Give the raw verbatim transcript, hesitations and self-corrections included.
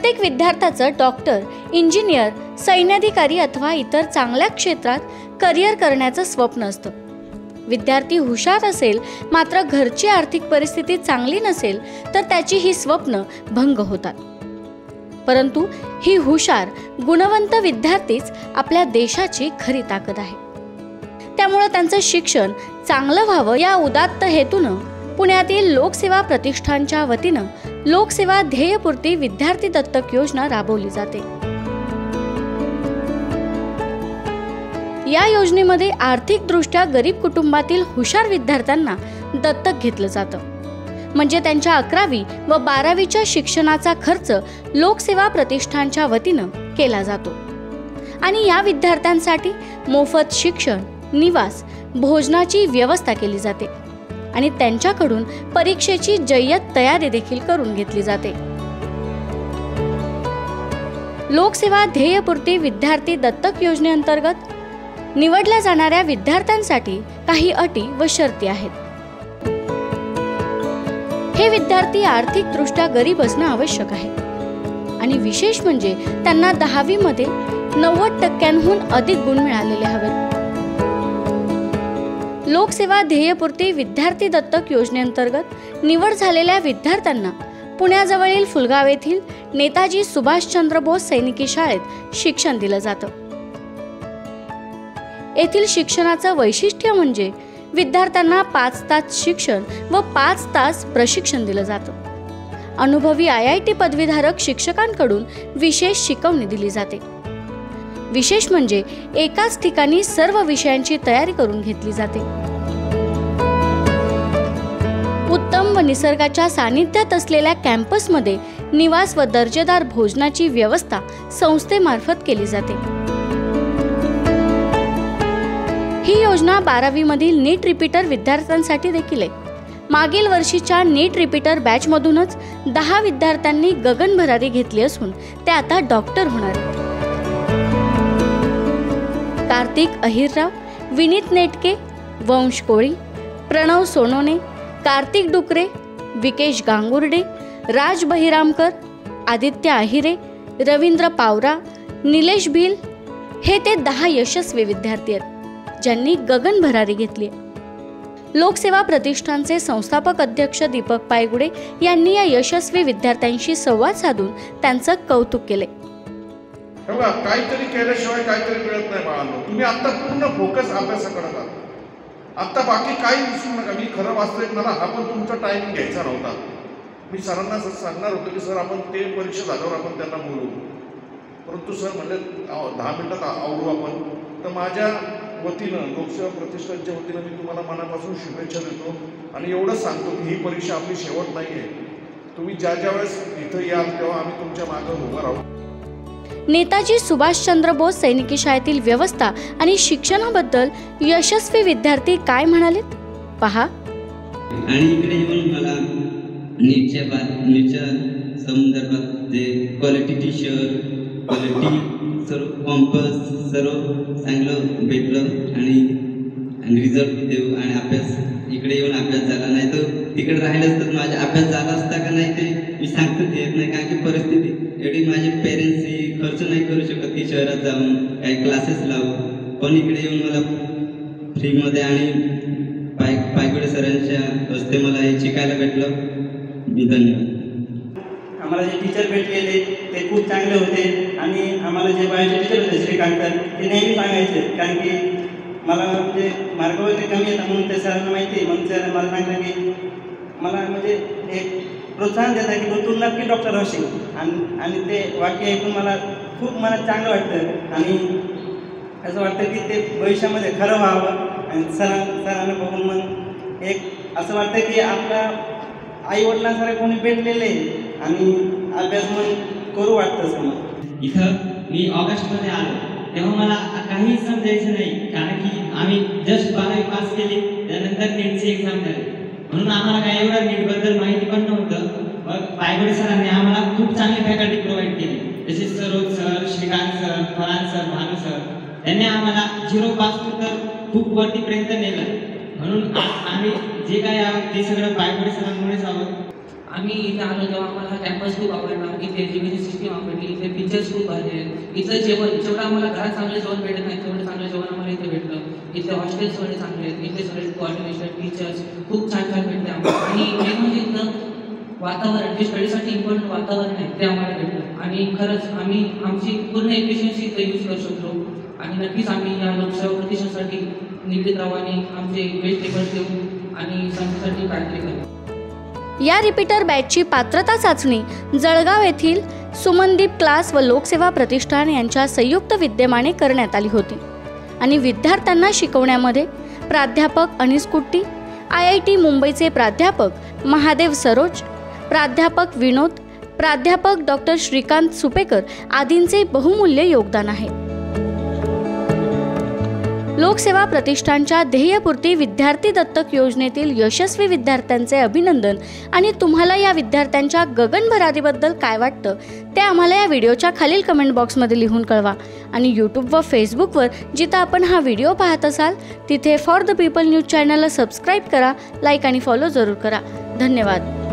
प्रत्येक विद्यार्थ्याचं doctor, engineer, सैन्याधिकारी अथवा इतर चांगल्या क्षेत्रात करिअर करण्याचं स्वप्न असतं. विद्यार्थी हुशार असेल मात्र घरची आर्थिक परिस्थिती चांगली नसेल तर त्याची ही स्वप्न भंग होतात. परंतु ही हुशार गुणवंत विद्यार्थीच आपल्या देशाची खरी ताकद आहे. त्यामुळे त्यांचं शिक्षण चांगलं व्हावं या उदात्त हेतूनं पुण्यातील लोकसेवा प्रतिष्ठानच्या वतीनं लोकसेवा ध्येयपूर्ती विद्यार्थी दत्तक योजना राबवली जाते. या योजनेमध्ये आर्थिकदृष्ट्या गरीब कुटुंबातील हुशार विद्यार्थ्यांना दत्तक घेतलं जातं. म्हणजे त्यांच्या अकरावी व बारावीच्या शिक्षणाचा खर्च लोकसेवा प्रतिष्ठानच्या वतीनं केला जातो आणि या विद्यार्थ्यांसाठी मोफत शिक्षण, निवास, भोजनाची व्यवस्था केली जाते आणि त्यांच्याकडून परीक्षेची जय्यत तयारी देखील करून घेतली जाते. लोकसेवा ध्येयपूर्ती विद्यार्थी दत्तक योजनेअंतर्गत निवडल्या जाणाऱ्या विद्यार्थ्यांसाठी काही अटी व शर्ती आहेत. हे विद्यार्थी आर्थिकदृष्ट्या गरीब असणं आवश्यक आहे आणि विशेष म्हणजे त्यांना दहावी मध्ये नव्वद टक्क्यांहून अधिक गुण मिळालेले हवेत. लोकसेवा ध्येयपूर्ती विद्यार्थी दत्तक योजनेअंतर्गत निवड झालेल्या विद्यार्थ्यांना पुण्याजवळील फुलगाव येथील नेताजी सुभाषचंद्र बोस सैनिकी शाळेत शिक्षण दिलं जातं. येथील शिक्षणाचं वैशिष्ट्य म्हणजे विद्यार्थ्यांना पाच तास शिक्षण व पाच तास प्रशिक्षण दिलं जातं. अनुभवी आय आय टी पदवीधारक शिक्षकांकडून विशेष शिकवणी दिली जाते. विशेष म्हणजे एकाच ठिकाणी सर्व विषयांची तयारी करून घेतली जाते. उत्तम व निसर्गाच्या सानिध्यात असलेल्या कॅम्पसमध्ये निवास व दर्जेदार भोजनाची व्यवस्था संस्थेमार्फत केली जाते. ही योजना बारावी मधील नीट रिपीटर विद्यार्थ्यांसाठी देखील आहे. मागील वर्षीच्या नीट रिपीटर बॅच मधूनच दहा विद्यार्थ्यांनी गगनभरारी घेतली असून ते आता डॉक्टर होणार आहेत. कार्तिक अहिरराव, विनीत नेटके, वंश कोळी, प्रणव सोनोने, कार्तिक डुकरे, विकेश गांगुर्डे, राज बहिरामकर, आदित्य अहिरे, रवींद्र पावरा, निलेश भिल हे ते दहा यशस्वी विद्यार्थी आहेत ज्यांनी गगनभरारी घेतली. लोकसेवा प्रतिष्ठानचे संस्थापक अध्यक्ष दीपक पायगुडे यांनी या यशस्वी विद्यार्थ्यांशी संवाद साधून त्यांचं कौतुक केले. बघा, काहीतरी केल्याशिवाय काहीतरी मिळत नाही बाळांनो. तुम्ही आता पूर्ण फोकस अभ्यासाकडे करा. आता बाकी काही विसरू नका. मी खरं वास्तविक मला हा पण तुमचा टायमिंग घ्यायचा नव्हता. मी सरांना सांगणार होतो की सर आपण ते परीक्षा झाल्यावर आपण त्यांना बोलू, परंतु सर म्हणले दहा मिनिटात आवडू आपण. तर माझ्या वतीनं लोकसेवा प्रतिष्ठानच्या वतीनं मी तुम्हाला मनापासून शुभेच्छा देतो आणि एवढंच सांगतो की ही परीक्षा आपली शेवट नाही आहे. तुम्ही ज्या ज्या वेळेस इथं याल तेव्हा आम्ही तुमच्या मागे उभं राहू. नेताजी सुभाषचंद्र बोस सैनिकी शाळेतील व्यवस्था आणि शिक्षणाबद्दल यशस्वी विद्यार्थी काय म्हणालेत पहा. आणि इकडे येऊन मला नीटच्या नीटच्या संदर्भात जे क्वालिटी टी शर्ट, क्वालिटी सर्व कॉम्पस सर्व चांगलं भेटलं आणि आणि रिझल्ट देऊ आणि अभ्यास इकडे येऊन अभ्यास झाला नाही तर तिकडे राहिलं असतं माझा अभ्यास झाला असता का नाही ते मी सांगताच येत नाही. कारण की परिस्थिती एवढी माझे पेरेंट्सही खर्च नाही करू शकत की शहरात जाऊन काही क्लासेस लावू. पण इकडे येऊन मला फ्रीमध्ये आणि पाय पायगुडे सरांच्या हस्ते मला हे शिकायला भेटलं. मी धन्यवाद. आम्हाला जे टीचर भेटलेले ते खूप चांगले होते आणि आम्हाला जे बायोचे टीचर होते श्रीकांत ते नेहमी सांगायचे. कारण की मला म्हणजे मार्क वगैरे कमी येतात म्हणून ते सरांना माहिती आहे. मग सर मला सांगलं की मला म्हणजे एक प्रोत्साहन देतात की तू नक्की डॉक्टर होशील. आणि आणि ते वाक्य ऐकून मला खूप मनात चांगलं वाटतं आणि असं वाटतं की ते भविष्यामध्ये खरं व्हावं. आणि सरां सरांना बघून मग एक असं वाटतं की आपल्या आईवडिलांसारखं कोणी भेटलेले आणि अभ्यास म्हणून करू वाटतं समज. इथं मी ऑगस्टमध्ये आलो तेव्हा मला काही समजायचं नाही कारण की आम्ही जस्ट बारावी पास केली त्यानंतर नीटची एक्झाम झाली म्हणून आम्हाला काही एवढं नीटबद्दल माहिती पण नव्हतं. मग पायगुडे सरांनी आम्हाला खूप चांगली फॅकल्टी प्रोव्हाइड केली जसे Saroj sir, Shrikant sir, Farhan sir, Bhanu sir त्यांनी आम्हाला झिरो पासून तर खूप वरतीपर्यंत नेलं. म्हणून आम्ही जे काय आहोत ते सगळं पायगुडे सरांमुळेच आहोत. आम्ही इथे आलो तेव्हा आम्हाला कॅम्पस खूप आवडला, इथे एज्युकेशन सिस्टीम आवडली, इथे टीचर्स खूप भारी आहेत, इथलं जेवण जेवढं आम्हाला घरात चांगलं जेवण भेटत नाही तेवढं चांगलं जेवण आम्हाला इथे भेटलं, इथले हॉस्टेल्स सगळे चांगले आहेत, इथले सगळे कोऑर्डिनेशन टीचर्स खूप छान छान भेटले आम्हाला आणि मेन म्हणजे इथलं वातावरण जे स्टडीसाठी इम्पॉर्टंट वातावरण आहे ते आम्हाला भेटलं आणि खरंच आम्ही आमची पूर्ण एफिशियन्सी इथे यूज करू शकतो आणि नक्कीच आम्ही या लोकसेवा प्रतिष्ठानसाठी निगडीत राहू आणि आमचे बेस्ट एफर्ट्स देऊ आणि संस्थेसाठी काळजी करू. या रिपीटर बॅचची पात्रता चाचणी जळगाव येथील सुमनदीप क्लास व लोकसेवा प्रतिष्ठान यांच्या संयुक्त विद्यमाने करण्यात आली होती आणि विद्यार्थ्यांना शिकवण्यामध्ये प्राध्यापक अनिस कुट्टी, आय आय टी मुंबईचे प्राध्यापक महादेव सरोज, प्राध्यापक विनोद, प्राध्यापक डॉक्टर श्रीकांत सुपेकर आदींचे बहुमूल्य योगदान आहे. लोकसेवा प्रतिष्ठानच्या ध्येयपूर्ती विद्यार्थी दत्तक योजनेतील यशस्वी विद्यार्थ्यांचे अभिनंदन आणि तुम्हाला या विद्यार्थ्यांच्या गगनभरारीबद्दल काय वाटतं ते आम्हाला या व्हिडिओच्या खालील कमेंट बॉक्समध्ये लिहून कळवा आणि यूट्यूब व फेसबुकवर जिथं आपण हा व्हिडिओ पाहत असाल तिथे फॉर द पीपल न्यूज चॅनलला सबस्क्राईब करा, लाईक आणि फॉलो जरूर करा. धन्यवाद.